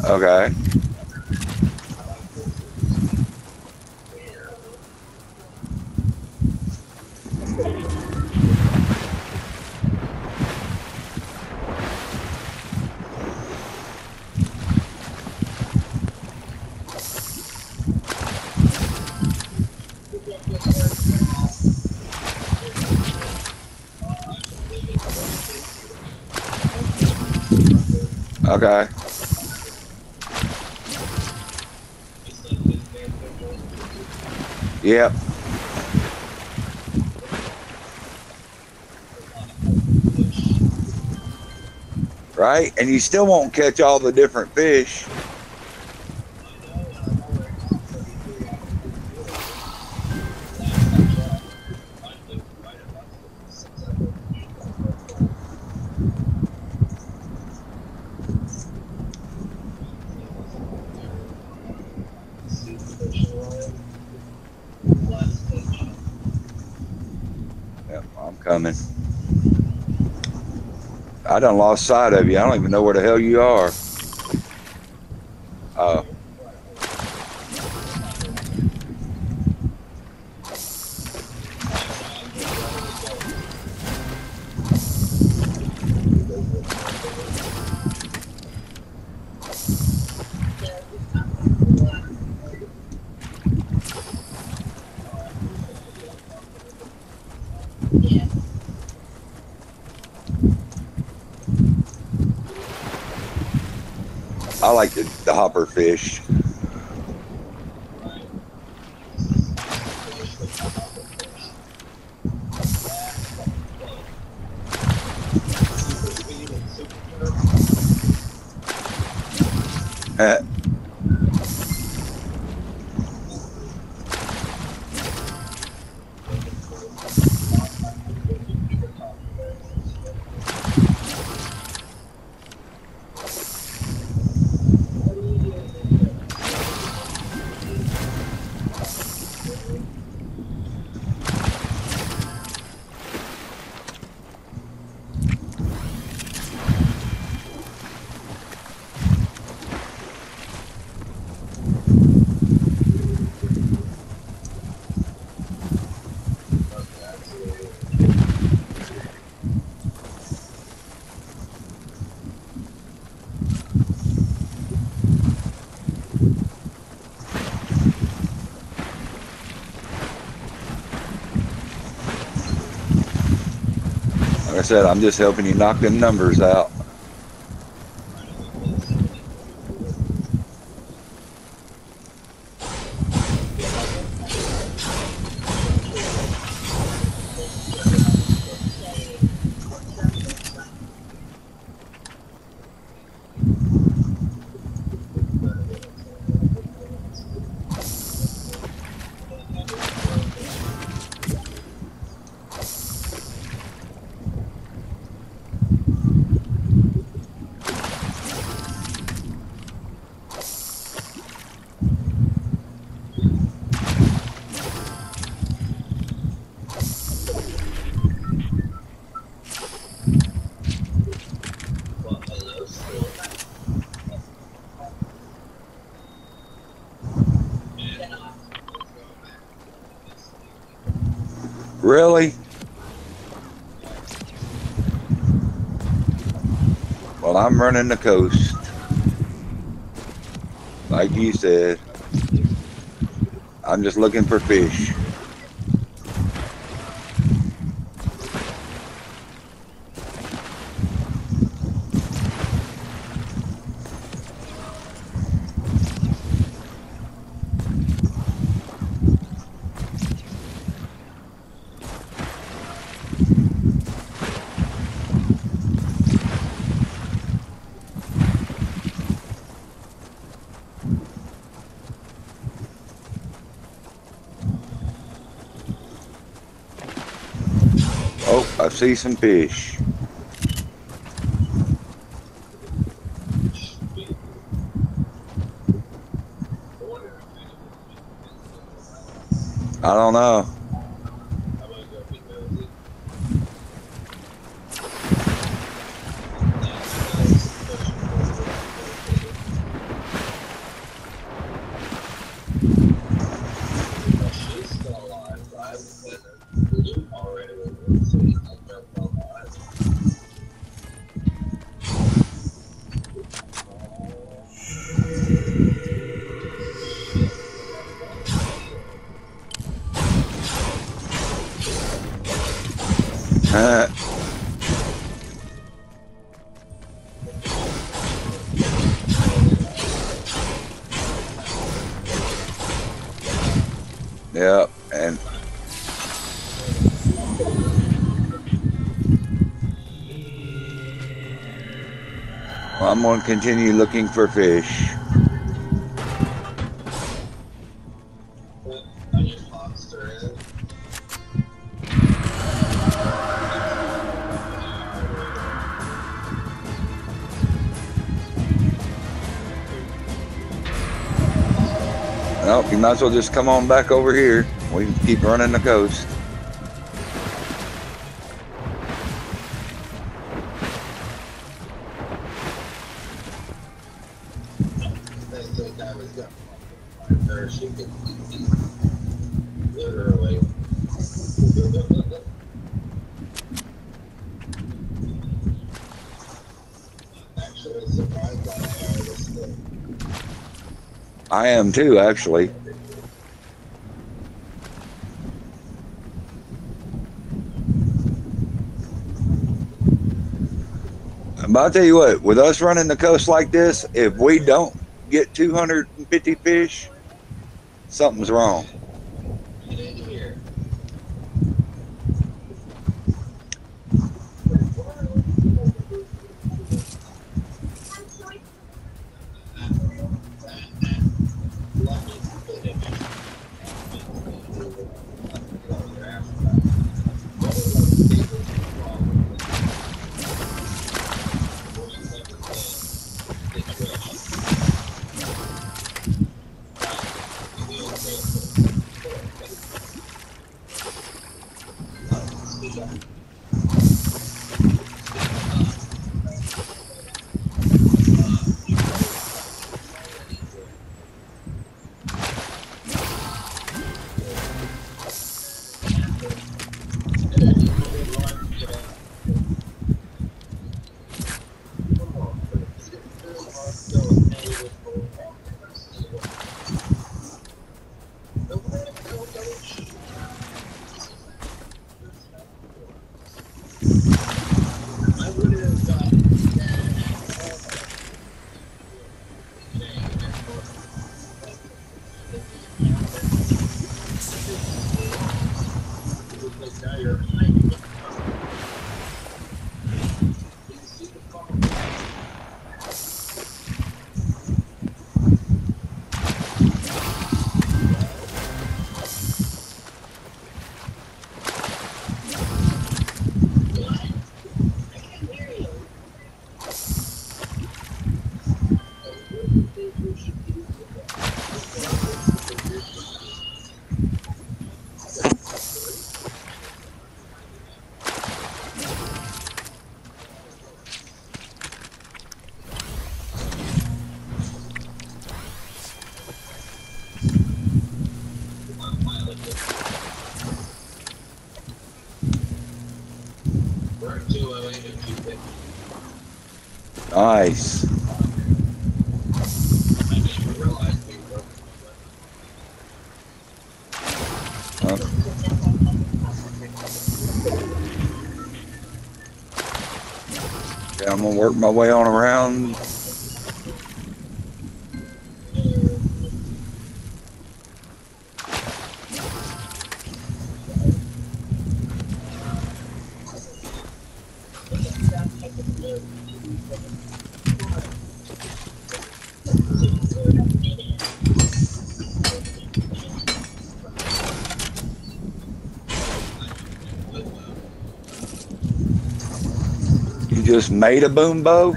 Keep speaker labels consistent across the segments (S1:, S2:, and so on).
S1: Okay. Okay. Yep. Right? And you still won't catch all the different fish. Yep, I'm coming. I done lost sight of you. I don't even know where the hell you are. Oh. I like the hopper fish. Like I said, I'm just helping you knock them numbers out. Really? Well, I'm running the coast. Like you said. I'm just looking for fish. Oh, I see some fish. I don't know. Yep, and I'm going to continue looking for fish. Well, you might as well just come on back over here. We can keep running the coast. I am too, actually. But I'll tell you what, with us running the coast like this, if we don't get 250 fish, something's wrong. Nice. Yeah, I'm gonna work my way on around. You just made a boom bow?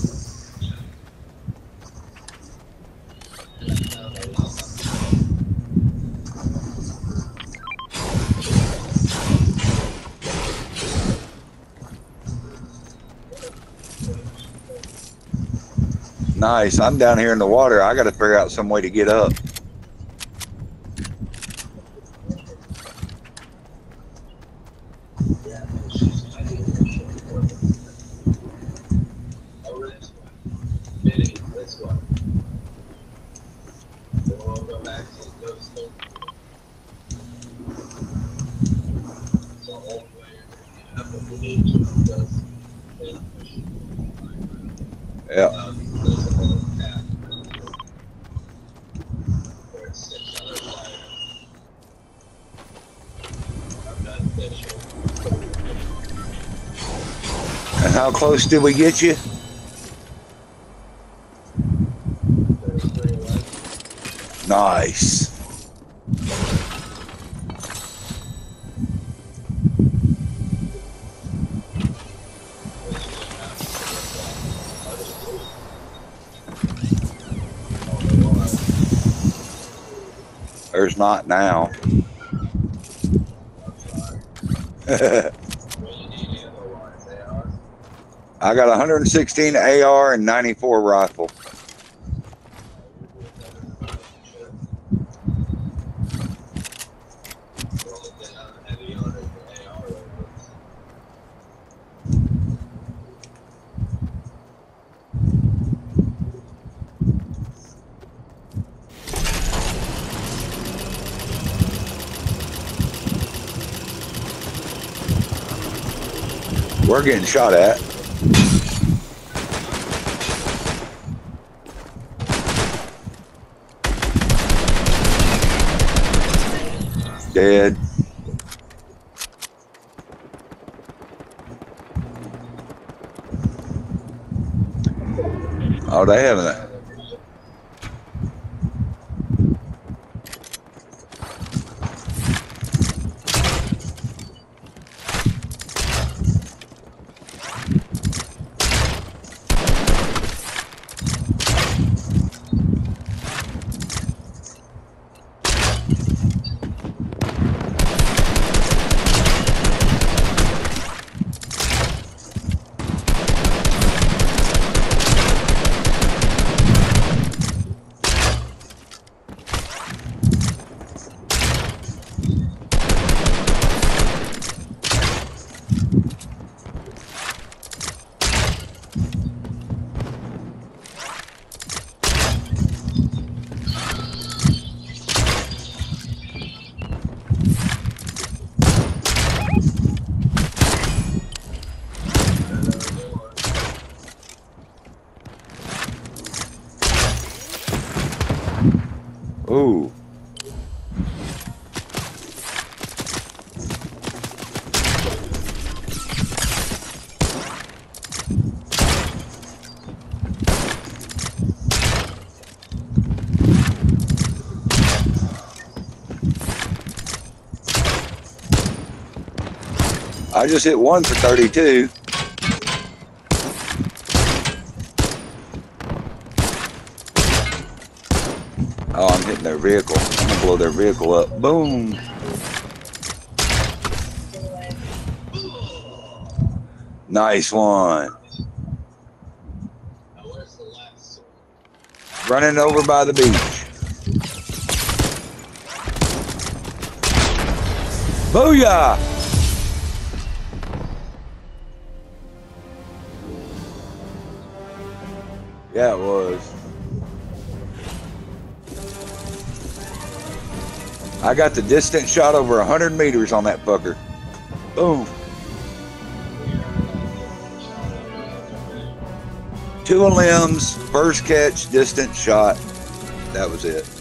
S1: Nice. I'm down here in the water. I got to figure out some way to get up. Yeah. And how close did we get you? Nice. There's not now. I got 116 AR and 94 rifle. We're getting shot at. Dead. Oh, they haven't. Ooh. I just hit one for 32. Oh, I'm hitting their vehicle. I'm gonna blow their vehicle up. Boom. Nice one. Running over by the beach. Booyah! Yeah, it was. I got the distance shot over 100 meters on that fucker. Boom. 2 limbs, first catch, distance shot. That was it.